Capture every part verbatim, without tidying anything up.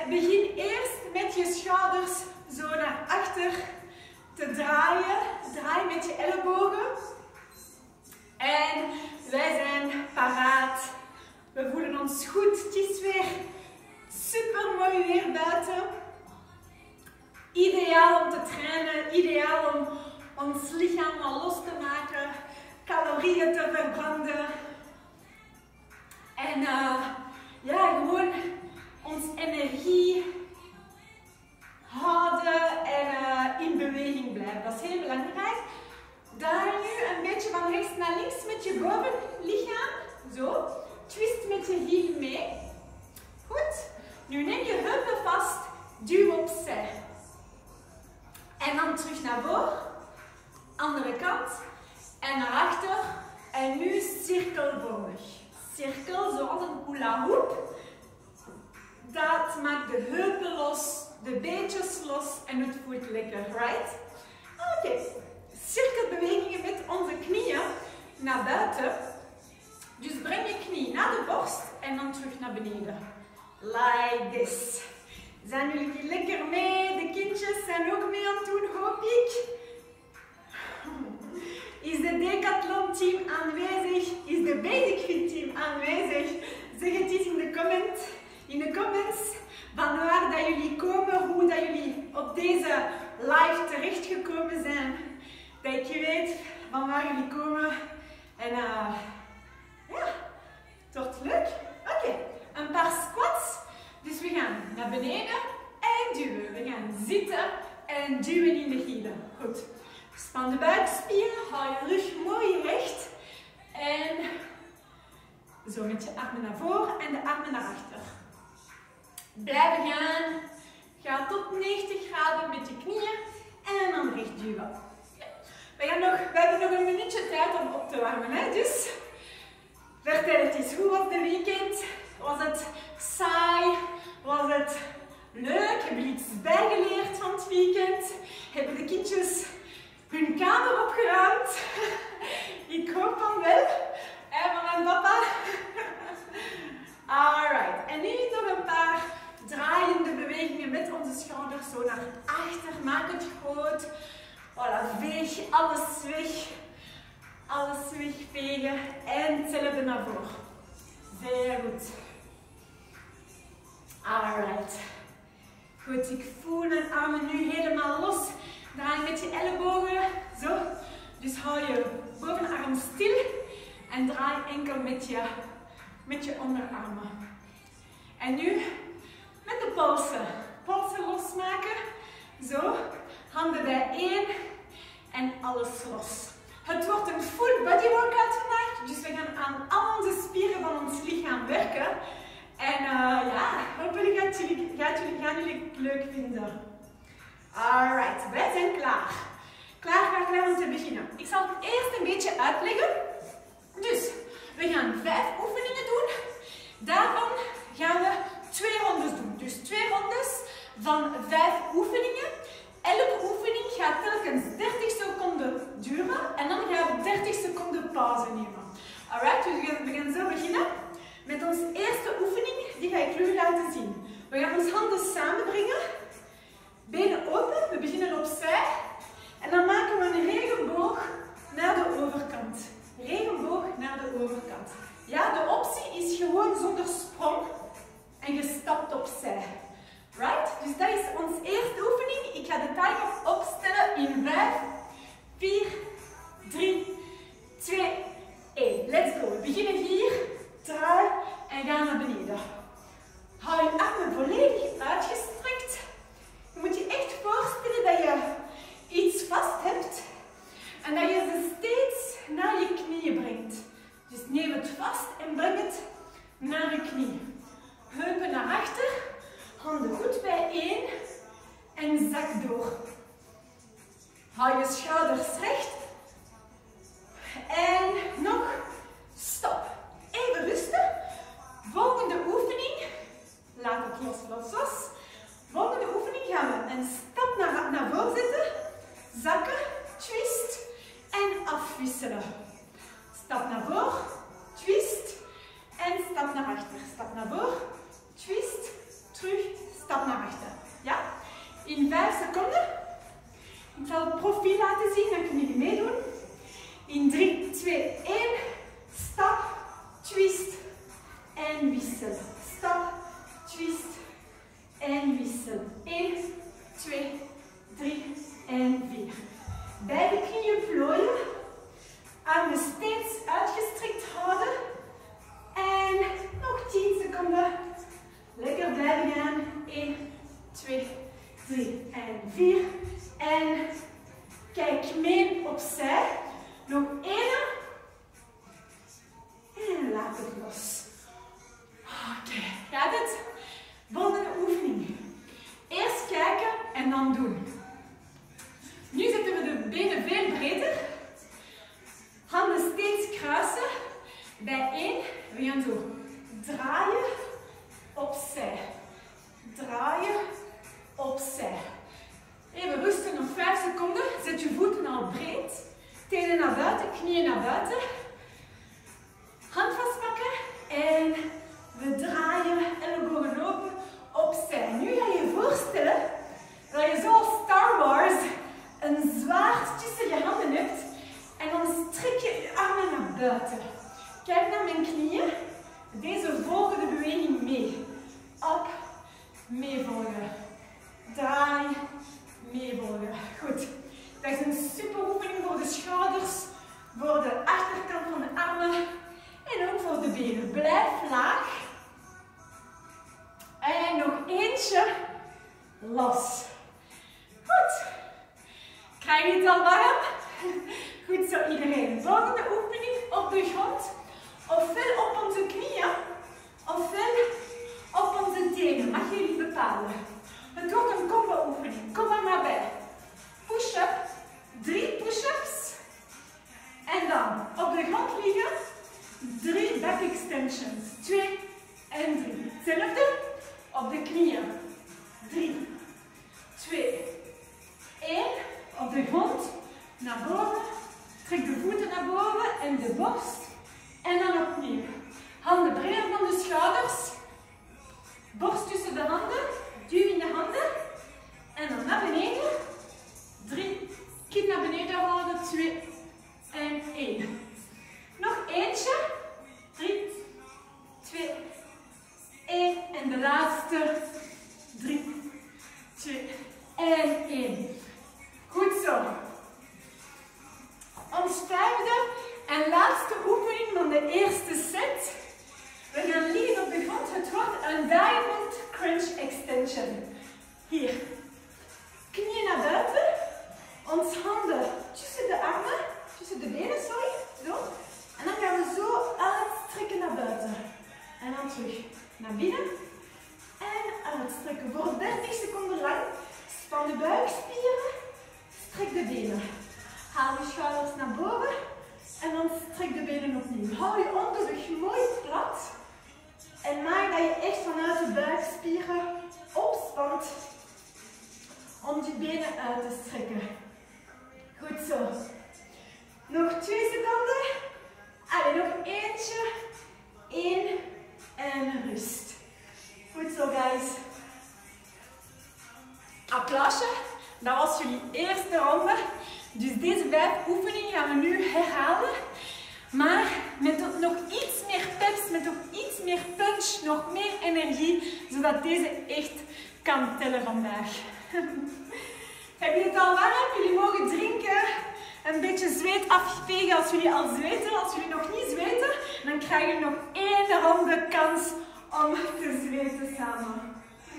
En begin eerst met je schouders zo naar achter te draaien. Draai met je ellebogen. En wij zijn paraat. We voelen ons goed. Het is weer super mooi weer buiten. Ideaal om te trainen. Ideaal om ons lichaam al los te maken. Calorieën te verbranden. En uh, ja, gewoon ons energie houden en uh, in beweging blijven. Dat is heel belangrijk. Draai nu een beetje van rechts naar links met je bovenlichaam. Zo. Twist met je hiel mee. Goed. Nu neem je heupen vast. Duw opzij. En dan terug naar voren. Andere kant. En naar achter. En nu cirkelvormig. Cirkel zoals een hula hoop. Dat maakt de heupen los, de beentjes los en het voelt lekker, right? Oké, okay. Cirkelbewegingen met onze knieën naar buiten. Dus breng je knie naar de borst en dan terug naar beneden. Like this. Zijn jullie lekker mee? De kindjes zijn ook mee aan het doen, hoop ik. Is de Decathlon team aanwezig? Is de Basic Fit team aanwezig? Zeg het eens in de comment. In de comments van waar dat jullie komen, hoe dat jullie op deze live terechtgekomen zijn. Dat ik weet van waar jullie komen. En uh, ja, het wordt leuk. Oké, okay. Een paar squats. Dus we gaan naar beneden en duwen. We gaan zitten en duwen in de hielen. Goed. Span de buikspieren, hou je rug mooi recht. En zo met je armen naar voren en de armen naar achter. Blijven gaan. Ga tot negentig graden met je knieën en dan recht duwen. We, gaan nog, we hebben nog een minuutje tijd om op te warmen. Hè? Dus vertel het eens. Hoe was de weekend? Was het saai? Was het leuk? Hebben jullie iets bijgeleerd van het weekend? Hebben de kindjes hun kamer opgeruimd? Ik hoop van wel. En van mijn papa. Alright. En nu nog een paar draaiende bewegingen met onze schouders zo naar achter. Maak het groot. Voilà, veeg alles weg. Alles wegvegen. En hetzelfde naar voren. Zeer goed. Alright. Goed, ik voel mijn armen nu helemaal los. Draai met je ellebogen. Zo. Dus hou je bovenarm stil. En draai enkel met je, met je onderarmen. En nu met de polsen. Polsen losmaken. Zo. Handen bijeen. En alles los. Het wordt een full body workout vandaag. Dus we gaan aan al onze spieren van ons lichaam werken. En uh, ja, hopelijk gaat jullie, gaat jullie, gaan jullie het leuk vinden. Alright, wij zijn klaar. Klaar, klaar, klaar om te beginnen. Ik zal het eerst een beetje uitleggen. Dus, we gaan vijf oefeningen doen. Daarvan gaan we twee rondes doen. Dus twee rondes van vijf oefeningen. Elke oefening gaat telkens dertig seconden duren. En dan gaan we dertig seconden pauze nemen. Alright, dus we gaan, we gaan zo beginnen. Met onze eerste oefening, die ga ik jullie laten zien. We gaan onze handen samenbrengen. Benen open, we beginnen opzij. En dan maken we een regenboog naar de overkant. Regenboog naar de overkant. Ja, de optie is gewoon zonder sprong. En je stapt opzij. Right? Dus dat is onze eerste oefening. Ik ga de timer opstellen in vijf, vier, drie, twee, één. Let's go. We beginnen hier. Draai en ga naar beneden. Hou je armen volledig uitgestrekt. Je moet je echt voorstellen dat je iets vast hebt en dat je ze steeds naar je knieën brengt. Dus neem het vast en breng het naar je knie. Heupen naar achter, handen goed bijeen en zak door. Hou je schouders recht en nog stop. Even rusten. Volgende oefening. Laat het los, los, los. Volgende oefening gaan we een stap naar, naar voren zetten. Zakken, twist en afwisselen. Stap naar voren, twist en stap naar achter. Stap naar voren, twist, terug, stap wissel. Stap, twist en wissel. één, twee, drie en vier. Beide knieën plooien. Armen steeds uitgestrekt houden. En nog tien seconden. Lekker blijven gaan. één, twee, drie en vier. En kijk mee opzij. Nog één. En laat het los. Oké, okay. Gaat het? Volgende oefening. Eerst kijken en dan doen. Nu zetten we de benen veel breder. Handen steeds kruisen. Bij één. We gaan zo draaien, opzij. Draaien, opzij. Even rusten, nog vijf seconden. Zet je voeten al breed. Tenen naar buiten, knieën naar buiten. Hand vastpakken. En we draaien, ellebogen open, opzij. Nu ga je je voorstellen dat je zoals Star Wars een zwaard tussen je handen hebt. En dan strek je je armen naar buiten. Kijk naar mijn knieën. Deze volgen de beweging mee. Op, meevolgen. Draai, meevolgen. Goed. Dat is een super oefening voor de schouders, voor de achterkant van de armen en ook voor de benen. Blijf laag. En nog eentje. Los. Goed. Krijg je het al warm? Goed zo iedereen. Volgende oefening op de grond. Ofwel op onze knieën, ofwel op onze tenen. Mag jullie bepalen. Het wordt een combo oefening. Kom er maar bij. Push-up. Drie push-ups. En dan op de grond liggen. Drie back extensions. Twee en drie. Hetzelfde. Op de knieën. Drie. Twee. één. Op de grond. Naar boven. Trek de voeten naar boven en de borst. En dan opnieuw. Handen breder van de schouders. Borst tussen de handen. Duw in de handen. En dan naar beneden. Drie. Kin naar beneden houden. Twee. En één. Nog eentje. Drie. Twee. één. En de laatste. Drie. Twee. En één. Goed zo. Ons vijfde en laatste oefening van de eerste set. We gaan liggen op de grond. Het wordt een diamond crunch extension. Hier. Knieën naar buiten. Ons handen tussen de armen. Tussen de benen, sorry. Zo. En dan gaan we zo uitstrekken naar buiten. En dan terug naar binnen. En uitstrekken voor dertig seconden lang. Span de buikspieren. Strek de benen. Haal je schouders naar boven. En dan strek de benen opnieuw. Hou je onderrug mooi plat. En maak dat je echt vanuit de buikspieren opspant. Om die benen uit te strekken. Goed zo. Nog twee seconden. Allee, nog eentje. Eén. En rust. Goed zo, guys. Applausje. Dat was jullie eerste ronde. Dus deze vijf oefeningen gaan we nu herhalen. Maar met nog iets meer peps, met nog iets meer punch, nog meer energie. Zodat deze echt kan tellen vandaag. Heb je het al warm? Jullie mogen drinken. Een beetje zweet afvegen als jullie al zweten. Als jullie nog niet zweten, dan krijg je nog één ronde kans om te zweten samen.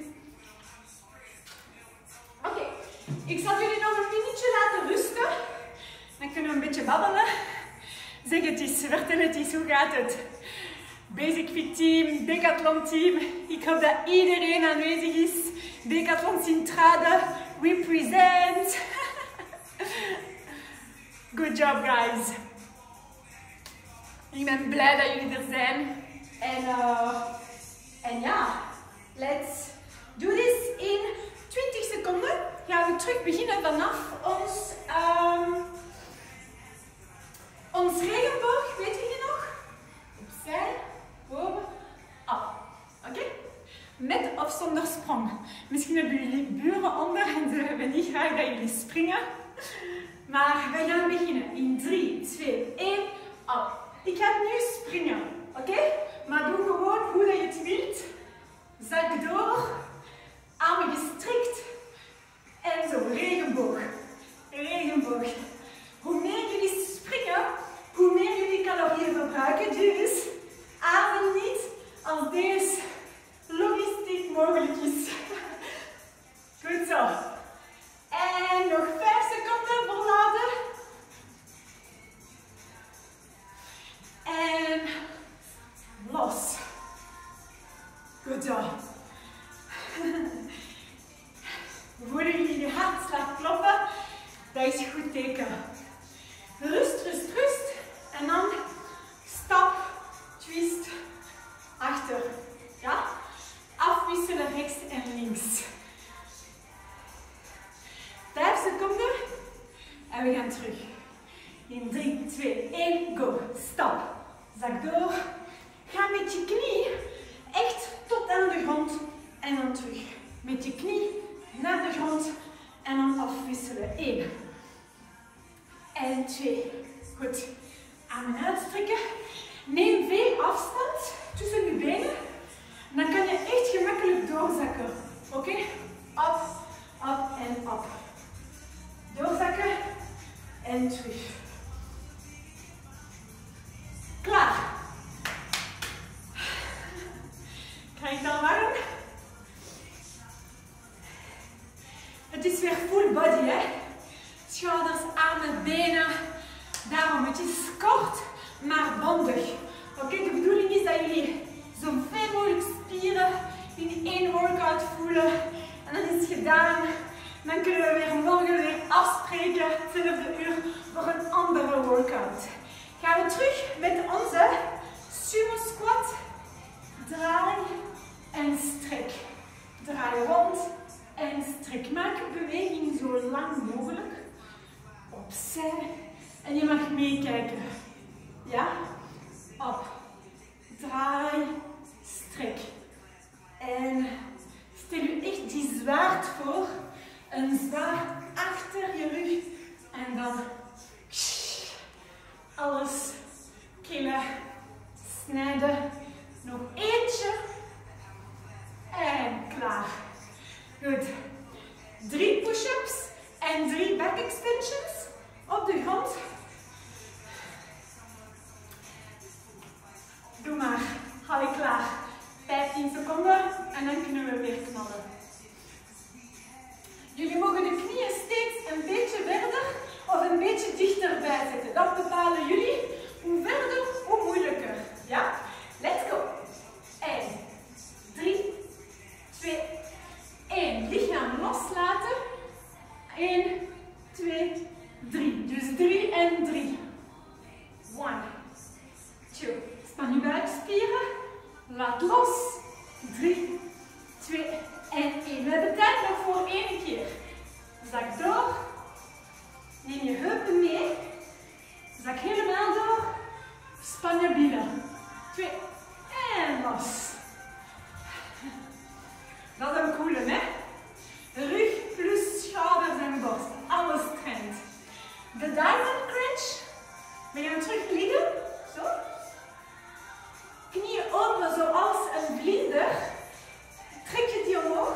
Oké, okay. Ik zal jullie nog een minuutje laten rusten. Dan kunnen we een beetje babbelen. Zeg het eens, vertel het eens, hoe gaat het? Basic Fit Team, Decathlon Team. Ik hoop dat iedereen aanwezig is. Decathlon Sint-Truiden, represent. Good job, guys. Ik ben blij dat jullie er zijn. En, uh, en ja, let's do this in twintig seconden. Gaan we terug beginnen vanaf ons, um, ons regenboog. Weet je nog? Opzij, boven, op. Oké? Okay? Met of zonder sprong. Misschien hebben jullie buren onder en ze hebben niet graag dat jullie springen. Maar we gaan beginnen in drie, twee, één, op. Ik ga nu springen. Oké? Okay? maar doe gewoon hoe dat je het wilt. Zak door, armen gestrekt en zo, regenboog, regenboog. Hoe meer jullie springen, hoe meer jullie calorieën verbruiken, dus adem niet als deze logistiek mogelijk is. Goed zo. En nog vijf seconden volhouden. En los. Goed zo. Voelen jullie je hartslag kloppen? Dat is een goed teken. Rust, rust, rust. En dan stap, twist, achter. Ja? Afwisselen rechts en links. Vijf seconden. En we gaan terug. In drie, twee, één, go. Stap. Zak door. Ga met je knie echt tot aan de grond. En dan terug. Met je knie naar de grond. En dan afwisselen. Eén. En twee. Goed. Armen uitstrekken. Neem veel afstand tussen je benen. Dan kan je echt gemakkelijk doorzakken. Oké? Okay? Op, op en op. Doorzakken en terug. Klaar. Krijg je al warm? Het is weer full body, hè? Schouders, armen, benen. Daarom, het is kort, maar bondig. Oké, okay, de bedoeling is dat jullie zoveel mogelijk spieren in één workout voelen. En dan is het gedaan. Dan kunnen we weer morgen weer afspreken, hetzelfde uur, voor een andere workout. Gaan we terug met onze sumo squat. Draai en strek. Draai rond en strek. Maak de beweging zo lang mogelijk. Opzij. En je mag meekijken. Ja? Op. Draai. Strek. En stel je echt die zwaard voor. Een zwaard achter je rug. En dan alles killen. Snijden. Nog eentje. En klaar. Goed. Drie push-ups en drie back extensions op de grond. Doe maar. Hou je klaar. vijftien seconden en dan kunnen we weer knallen. Jullie mogen de knieën steeds een beetje verder of een beetje dichterbij zetten. Dat bepalen jullie. Hoe verder, hoe moeilijker. Ja? Let's go. één, drie, twee, één. Lichaam loslaten. één, twee, drie. Dus drie en drie. one, two. Span je buikspieren. Laat los. drie, twee en één. We hebben tijd nog voor één keer. Zak door. Neem je heupen mee. Zak helemaal door. Span je billen. twee en los. Dat is een coole, hè? Rug plus schouders en borst. Alles traint. De diamond crunch. We gaan terug liggen. Zo. Knieën open zoals een vlinder. Trek je die omhoog.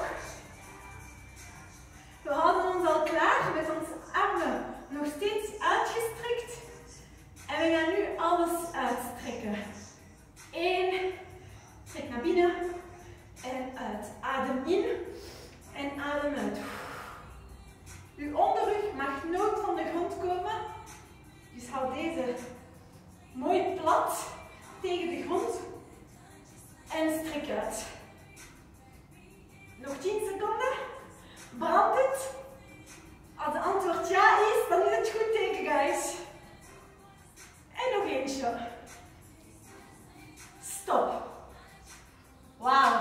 We houden ons al klaar met onze armen nog steeds uitgestrekt. En we gaan nu alles uitstrekken. Eén. Trek naar binnen. En uit. Adem in. En adem uit. Uw onderrug mag nooit van de grond komen. Dus hou deze mooi plat tegen de grond. En strek uit. Nog tien seconden. Brandt het? Als het antwoord ja is, dan is het goed teken, guys. En nog eentje. Stop. Wauw.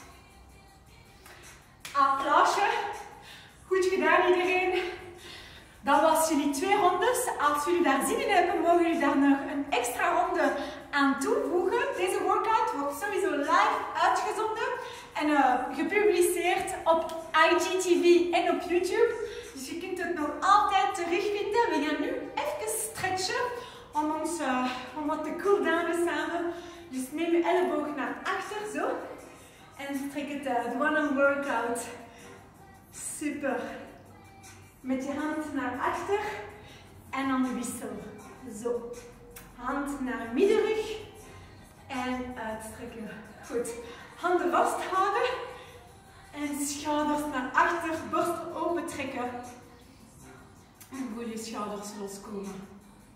Applausje. Goed gedaan iedereen. Dat was jullie twee rondes. Als jullie daar zin in hebben, mogen jullie daar nog een extra ronde aan toevoegen. Deze workout wordt sowieso live uitgezonden en uh, gepubliceerd op I G T V en op YouTube. Dus je kunt het nog altijd terugvinden. We gaan nu even stretchen om, ons, uh, om wat te cool downen samen. Dus neem je elleboog naar achter, zo. En strek het uit. One-arm workout. Super. Met je hand naar achter. En dan wissel. Zo. Hand naar middenrug. En uitstrekken. Goed. Handen vasthouden. En schouders naar achter. Borst open trekken. En voel je schouders loskomen.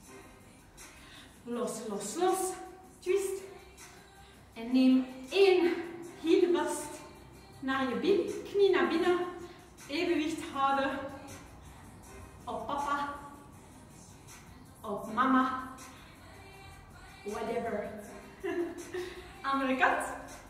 Los, los, los. Twist. En neem één hiel vast naar je bin. Knie naar binnen. Evenwicht houden. Op papa. Op mama. Whatever. Andere kant.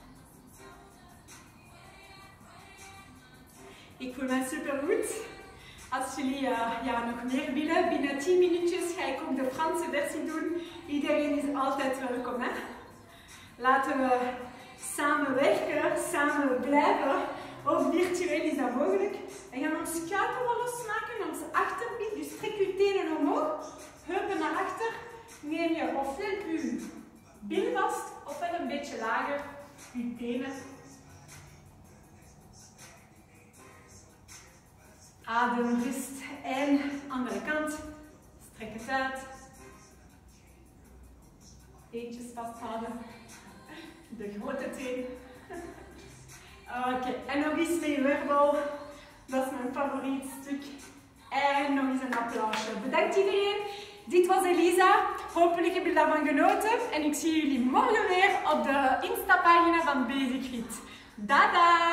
Ik voel mij super goed. Als jullie uh, ja, nog meer willen, binnen tien minuutjes ga ik ook de Franse versie doen. Iedereen is altijd welkom. Hè? Laten we samen werken, samen blijven. Ook virtueel is dat mogelijk. We gaan ons kuitenrol losmaken, onze achterbeen. Dus trek je tenen omhoog, heupen naar achter. Neem je ofwel je bil vast, ofwel een beetje lager je tenen. Adem, rust en andere kant. Strek het uit. Eentjes vasthouden. De grote teen. Oké, okay. En nog eens met je werbel. Dat is mijn favoriet stuk. En nog eens een applausje. Bedankt iedereen. Dit was Elisa. Hopelijk heb je daarvan genoten. En ik zie jullie morgen weer op de Insta-pagina van Basic Fit. Dada!